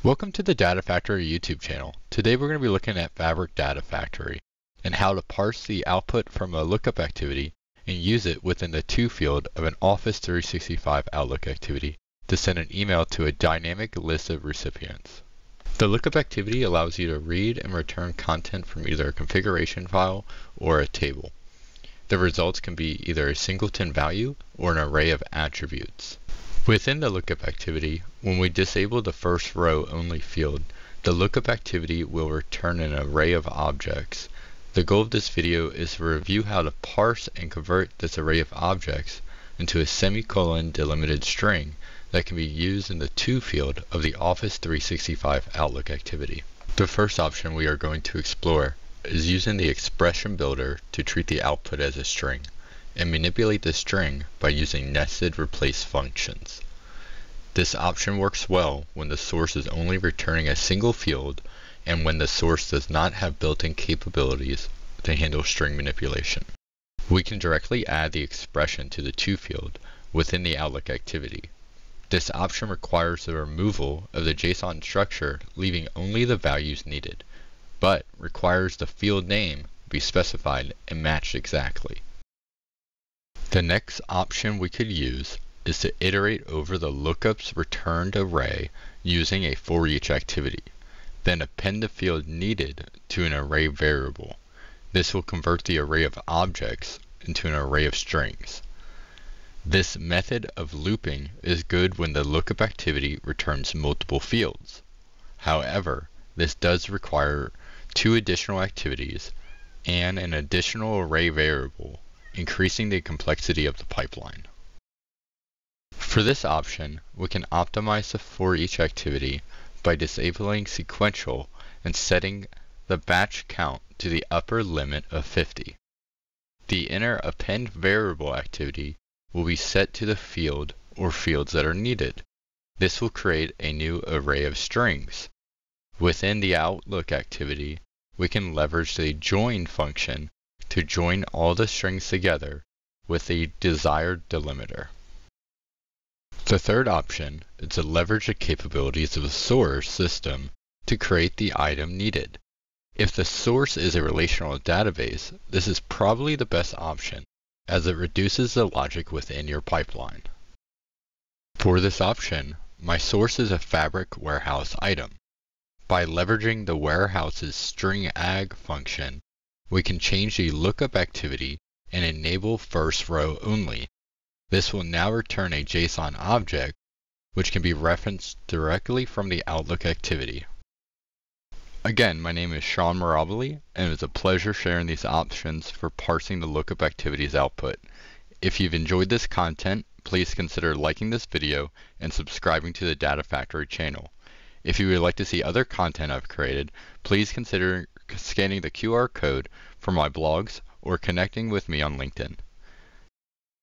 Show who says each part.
Speaker 1: Welcome to the Data Factory YouTube channel. Today we're going to be looking at Fabric Data Factory and how to parse the output from a lookup activity and use it within the to field of an Office 365 Outlook activity to send an email to a dynamic list of recipients. The lookup activity allows you to read and return content from either a configuration file or a table. The results can be either a singleton value or an array of attributes. Within the lookup activity, when we disable the first row only field, the lookup activity will return an array of objects. The goal of this video is to review how to parse and convert this array of objects into a semicolon delimited string that can be used in the to field of the Office 365 Outlook activity. The first option we are going to explore is using the expression builder to treat the output as a string and manipulate the string by using nested replace functions. This option works well when the source is only returning a single field and when the source does not have built-in capabilities to handle string manipulation. We can directly add the expression to the to field within the Outlook activity. This option requires the removal of the JSON structure, leaving only the values needed, but requires the field name be specified and matched exactly. The next option we could use is to iterate over the lookup's returned array using a for each activity, then append the field needed to an array variable. This will convert the array of objects into an array of strings. This method of looping is good when the lookup activity returns multiple fields. However, this does require two additional activities and an additional array variable, increasing the complexity of the pipeline. For this option, we can optimize the for each activity by disabling sequential and setting the batch count to the upper limit of 50. The inner append variable activity will be set to the field or fields that are needed. This will create a new array of strings. Within the Outlook activity, we can leverage the join function to join all the strings together with the desired delimiter. The third option is to leverage the capabilities of the source system to create the item needed. If the source is a relational database, this is probably the best option as it reduces the logic within your pipeline. For this option, my source is a Fabric warehouse item. By leveraging the warehouse's string_ag function, we can change the lookup activity and enable first row only. This will now return a JSON object, which can be referenced directly from the Outlook activity. Again, my name is Sean Mirabili, and it was a pleasure sharing these options for parsing the lookup activity's output. If you've enjoyed this content, please consider liking this video and subscribing to the Data Factory channel. If you would like to see other content I've created, please consider scanning the QR code for my blogs or connecting with me on LinkedIn.